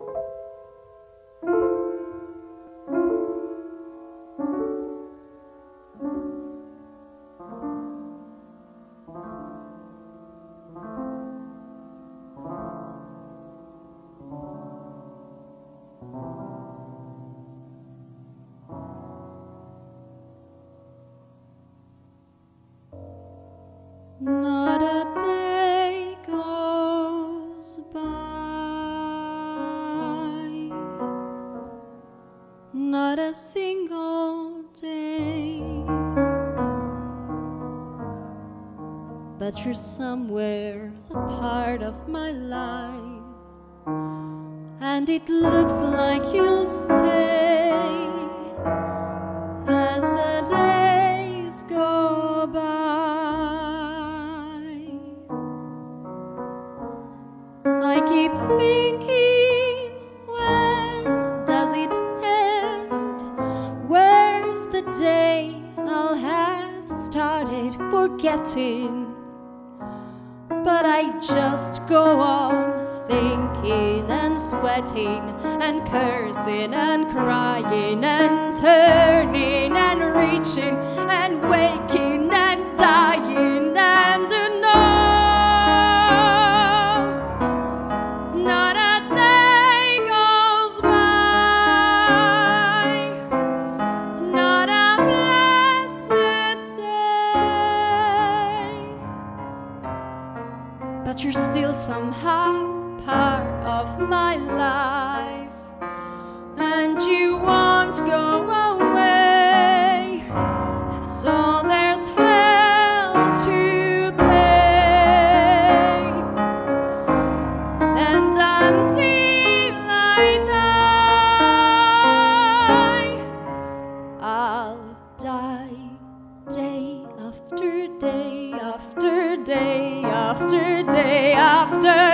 Not a day goes by, not a single day, but you're somewhere a part of my life, and it looks like you'll stay as the days go by. I keep thinking, when does it end? Where's the day I'll have started forgetting? But I just go on thinking and sweating and cursing and crying and turning and reaching and waking and dying and not a day goes by, not a blessed day, but you're still somehow part of my life, and you won't go away, so there's hell to pay, and until I die, I'll die day after day after day after day after